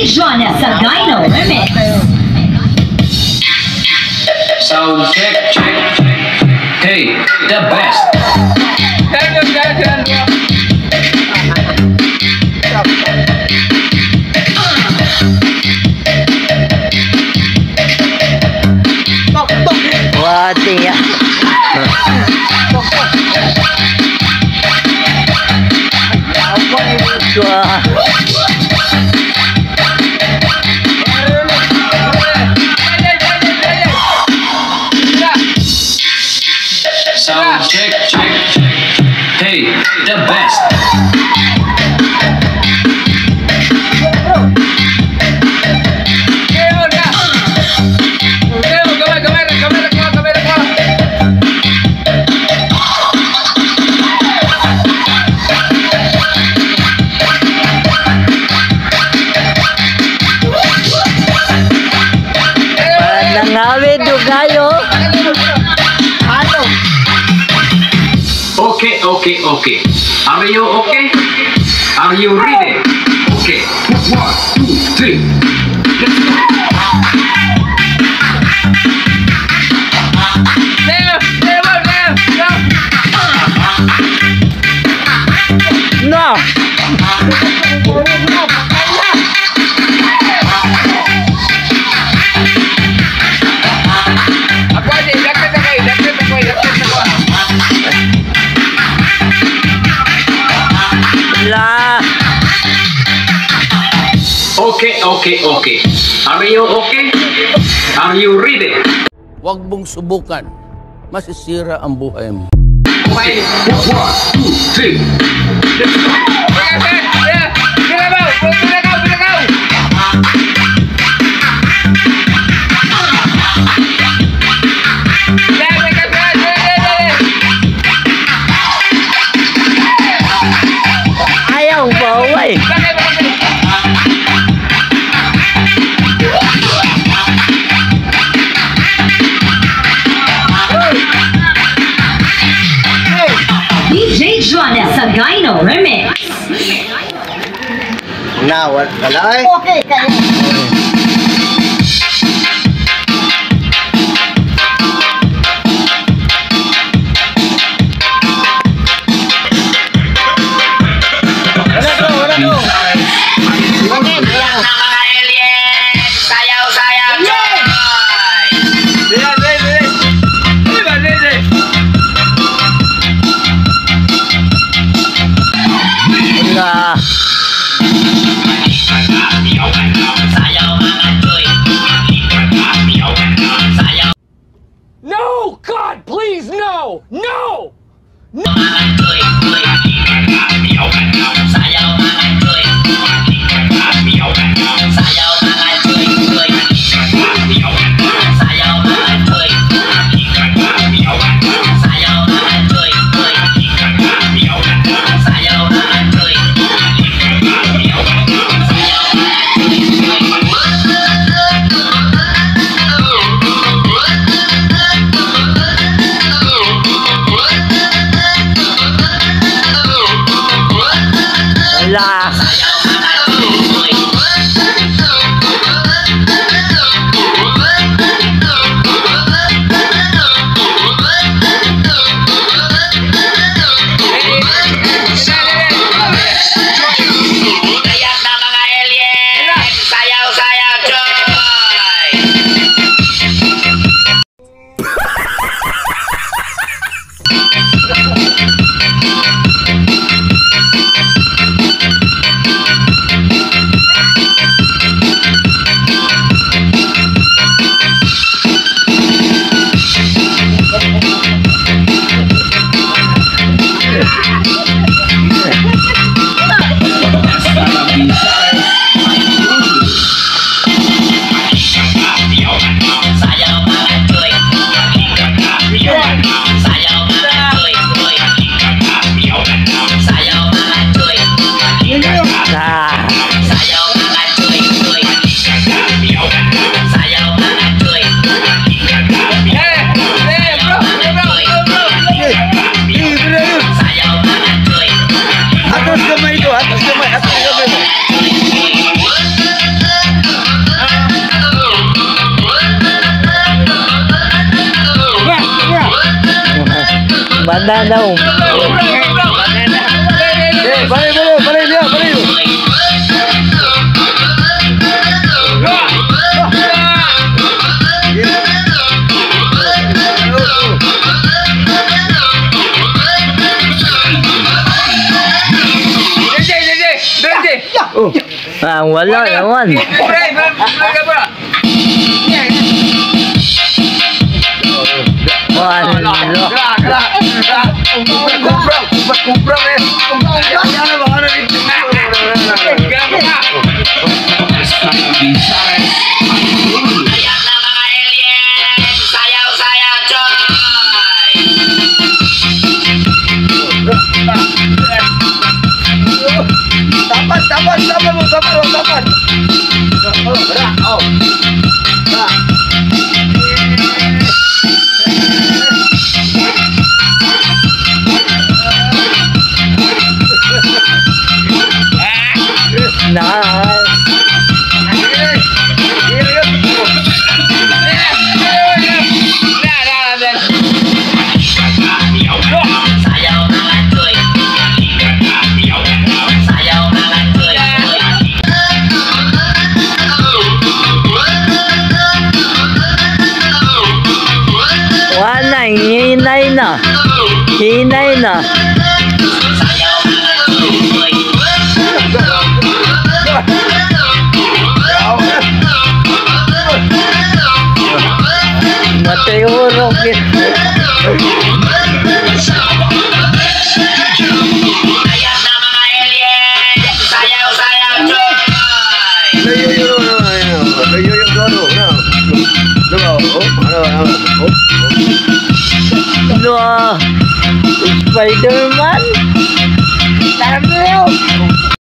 John sa Dino Remix. Sound check, check. Hey, the best. Wati ya. Sound check, check. Hey, the best. Nangawid do kayo. Okay, okay, okay. Are you okay? Are you ready? Okay. 1, 2, 3. Let's go. No. La. Okay, okay, okay. Are you okay? Are you ready? Huwag mong subukan. Masisira ang buhay mo. Okay. 1, 2, 3. Let's go. Ayaw ba, way? DJ John sa Dino Remix. Na, wala eh. Okay, kaya. Nah. daw. Balik dia. Ah, wala naman. Wala. Tapan. Nah. Wala, hinay na. Matay Purok. Spider-Man. Tarap na yun.